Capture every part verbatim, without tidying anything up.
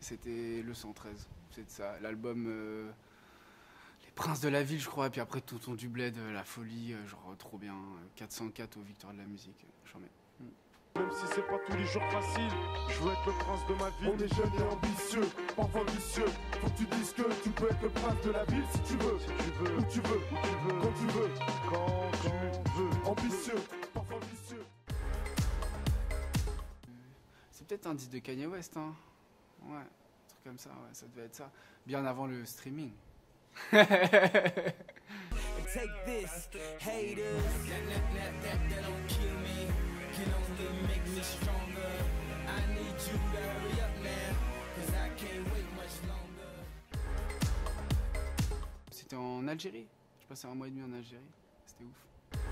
C'était le cent treize. C'est ça, l'album euh, Les Princes de la Ville, je crois. Et puis après, Tonton du Bled, euh, La Folie, euh, genre trop bien. quatre cent quatre aux Victoires de la musique. J'en mets. Même si c'est pas tous les jours facile, je veux être le prince de ma ville. On est jeune et ambitieux, parfois vicieux. Faut que tu dises que tu peux être le prince de la ville si tu veux. Si tu veux, où tu veux, où tu veux, quand tu veux, quand, quand tu veux. Ambitieux, parfois vicieux. C'est peut-être un disque de Kanye West, hein. Ouais, un truc comme ça, ouais, ça devait être ça. Bien avant le streaming. Take this, haters. That, that, that, that, that don't kill me. Can only make me stronger. I need you to hurry up now, cause I can't wait much longer. C'était en Algérie. Je passais un mois et demi en Algérie. C'était ouf.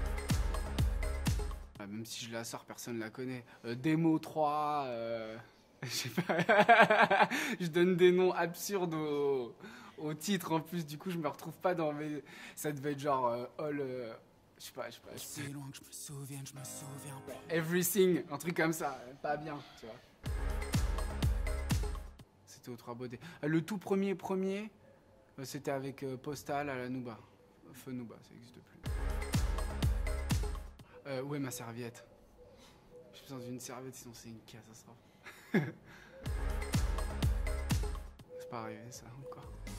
Ah, même si je la sors, personne la connaît. Euh, Démo trois. Euh... Je sais pas. Je donne des noms absurdes au, au titre en plus. Du coup, je me retrouve pas dans mes. Ça devait être genre euh, all. Euh... Je sais pas, je sais pas. C'est loin que je me souvienne, je me souviens pas. Everything, un truc comme ça, pas bien, tu vois. C'était aux Trois Beautés. Le tout premier premier, c'était avec Postal à la Nouba. Feu Nouba, ça n'existe plus. Euh, où est ma serviette? J'ai besoin d'une serviette, sinon c'est une catastrophe. C'est pas arrivé ça encore.